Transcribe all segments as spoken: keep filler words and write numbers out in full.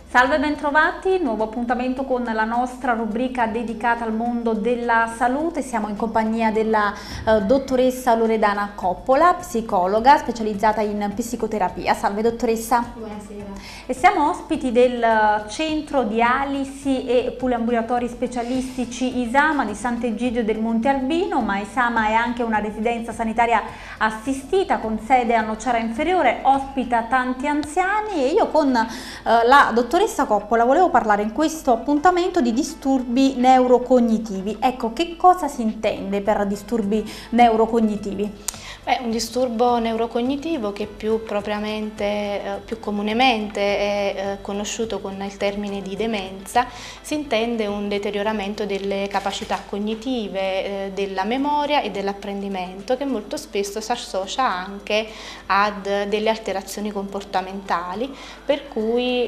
Salve, bentrovati, nuovo appuntamento con la nostra rubrica dedicata al mondo della salute. Siamo in compagnia della eh, dottoressa Loredana Coppola, psicologa specializzata in psicoterapia. Salve dottoressa. Buonasera. E siamo ospiti del Centro Dialisi e Poliambulatori Specialistici ISAMA di Sant'Egidio del Monte Albino, ma ISAMA è anche una residenza sanitaria assistita con sede a Nocera Inferiore, ospita tanti anziani, e io con eh, la dottoressa Coppola volevo parlare in questo appuntamento di disturbi neurocognitivi. Ecco, che cosa si intende per disturbi neurocognitivi? È un disturbo neurocognitivo che più propriamente, eh, più comunemente è eh, conosciuto con il termine di demenza. Si intende un deterioramento delle capacità cognitive, eh, della memoria e dell'apprendimento, che molto spesso si associa anche ad delle alterazioni comportamentali, per cui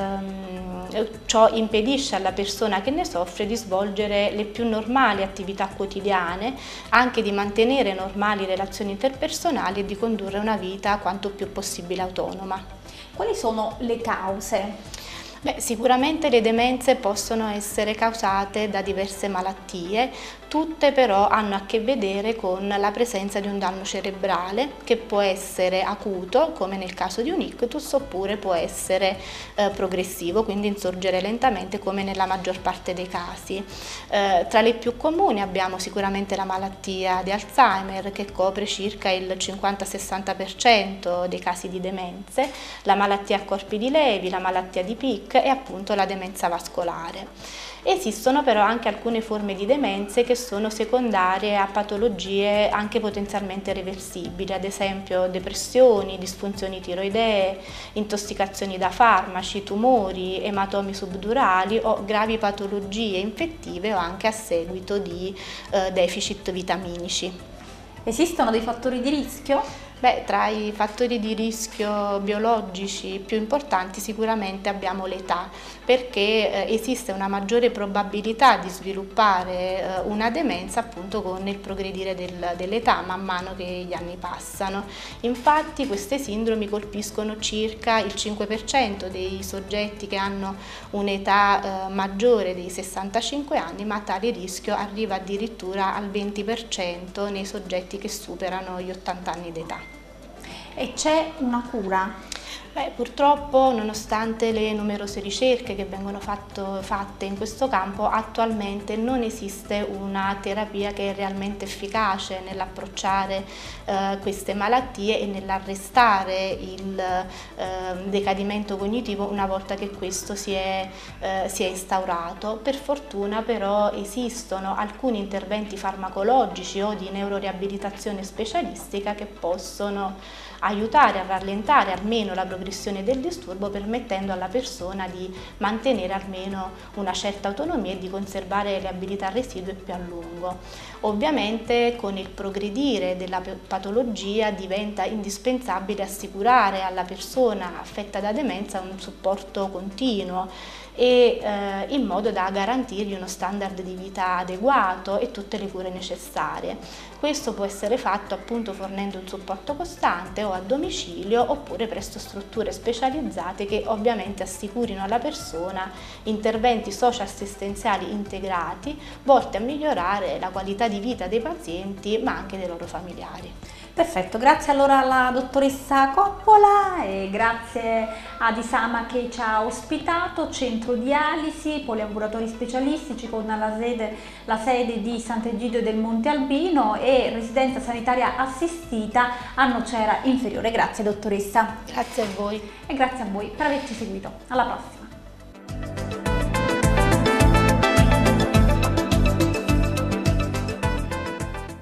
ehm, ciò impedisce alla persona che ne soffre di svolgere le più normali attività quotidiane, anche di mantenere normali relazioni interpersonali e di condurre una vita quanto più possibile autonoma. Quali sono le cause? Beh, sicuramente le demenze possono essere causate da diverse malattie, tutte però hanno a che vedere con la presenza di un danno cerebrale che può essere acuto, come nel caso di un ictus, oppure può essere eh, progressivo, quindi insorgere lentamente, come nella maggior parte dei casi. Eh, tra le più comuni abbiamo sicuramente la malattia di Alzheimer, che copre circa il cinquanta sessanta per cento dei casi di demenze, la malattia a corpi di Levi, la malattia di Pick e appunto la demenza vascolare. Esistono però anche alcune forme di demenze che sono secondarie a patologie anche potenzialmente reversibili, ad esempio depressioni, disfunzioni tiroidee, intossicazioni da farmaci, tumori, ematomi subdurali o gravi patologie infettive o anche a seguito di eh, deficit vitaminici. Esistono dei fattori di rischio? Beh, tra i fattori di rischio biologici più importanti sicuramente abbiamo l'età, perché eh, esiste una maggiore probabilità di sviluppare eh, una demenza appunto con il progredire del, dell'età man mano che gli anni passano. Infatti queste sindromi colpiscono circa il cinque per cento dei soggetti che hanno un'età eh, maggiore dei sessantacinque anni, ma tale rischio arriva addirittura al venti per cento nei soggetti che superano gli ottanta anni d'età. E c'è una cura? Beh, purtroppo, nonostante le numerose ricerche che vengono fatto, fatte in questo campo, attualmente non esiste una terapia che è realmente efficace nell'approcciare eh, queste malattie e nell'arrestare il eh, decadimento cognitivo una volta che questo si è, eh, si è instaurato. Per fortuna però esistono alcuni interventi farmacologici o di neuroriabilitazione specialistica che possono aiutare a rallentare almeno la progressione del disturbo, permettendo alla persona di mantenere almeno una certa autonomia e di conservare le abilità residue più a lungo. Ovviamente con il progredire della patologia diventa indispensabile assicurare alla persona affetta da demenza un supporto continuo e eh, in modo da garantirgli uno standard di vita adeguato e tutte le cure necessarie. Questo può essere fatto appunto fornendo un supporto costante o a domicilio oppure presso strutture specializzate che ovviamente assicurino alla persona interventi socio-assistenziali integrati volti a migliorare la qualità di vita dei pazienti ma anche dei loro familiari. Perfetto, grazie allora alla dottoressa Coppola e grazie ad ISAMA che ci ha ospitato, Centro Dialisi, Poliambulatori Specialistici con la sede, la sede di Sant'Egidio del Monte Albino e residenza sanitaria assistita a Nocera Inferiore. Grazie dottoressa. Grazie a voi. E grazie a voi per averci seguito. Alla prossima.